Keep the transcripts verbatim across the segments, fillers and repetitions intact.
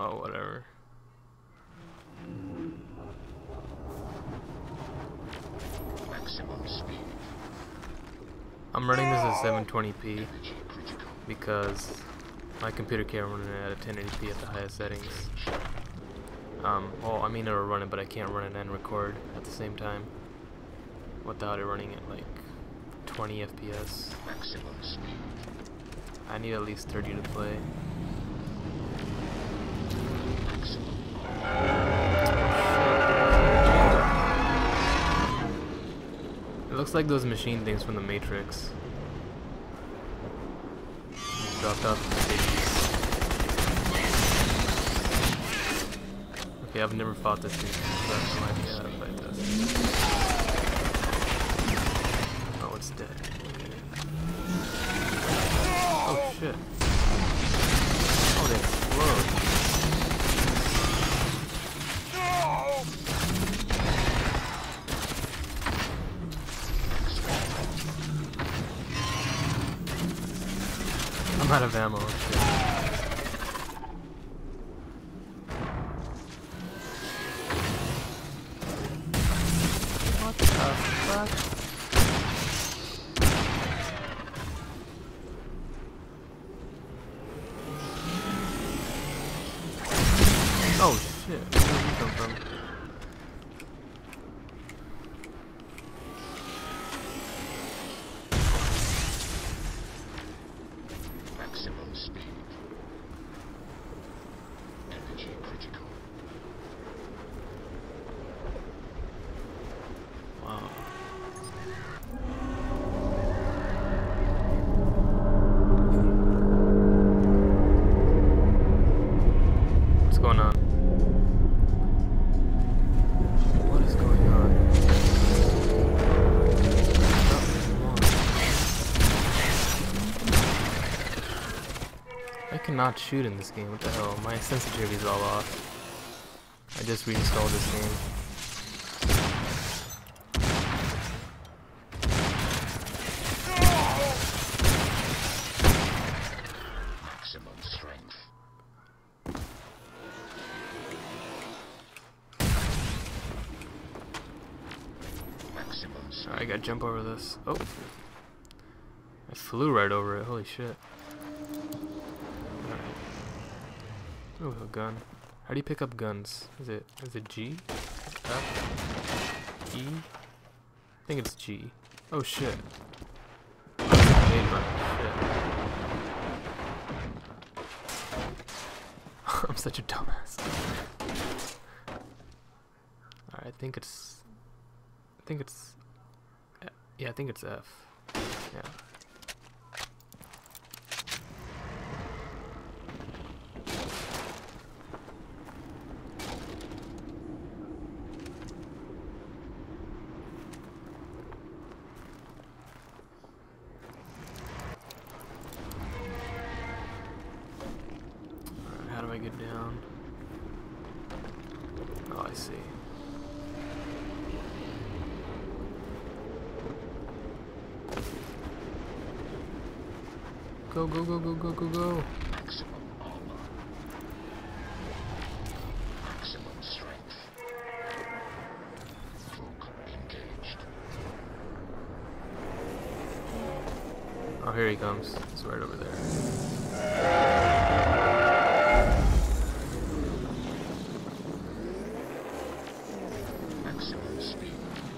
Oh, whatever. Maximum speed. I'm running this at seven twenty p because my computer can't run it at ten eighty p at the highest settings. Um, well, I mean it'll run it, but I can't run it and record at the same time without it running at like twenty F P S. Maximum speed. I need at least thirty to play. It looks like those machine things from the Matrix. Dropped off the stage. Okay, I've never fought this thing, so I have no idea how to fight this. Oh, it's dead. Okay. Oh shit. Oh, they explode. I'm out of ammo. Shit. What the fuck? Oh shit, where did you come from? Maximum speed. Energy critical. Wow. What's going on? What is going on? I cannot shoot in this game. What the hell? My sensitivity is all off. I just reinstalled this game. Maximum strength. Maximum speed. Alright, I gotta jump over this. Oh. I flew right over it. Holy shit. Alright. Oh, a gun. How do you pick up guns? Is it is it G? F? E? I think it's G. Oh shit. Oh, it's a grenade run. Shit. I'm such a dumbass. Alright, I think it's I think it's yeah, I think it's F. Yeah. How do I get down? Oh, I see. Go, go, go, go, go, go, go. Maximum armor. Maximum strength. Folk engaged. Oh, here he comes. It's right over there. Maximum speed.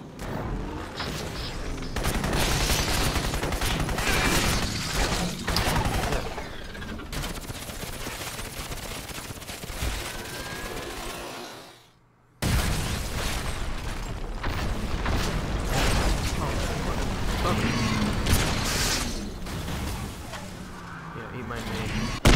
Yeah, eat my name.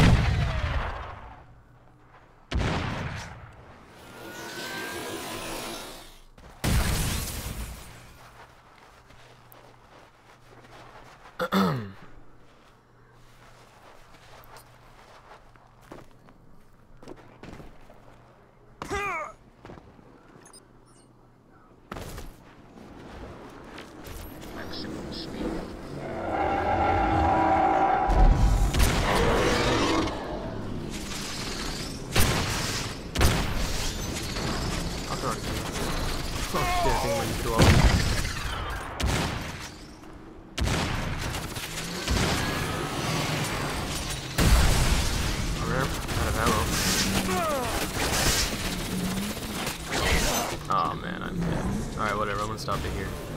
Maximum speed. already good. Oh shit, I think I'm gonna do all of them. Oh man, I'm dead. Alright, whatever, I'm gonna stop it here.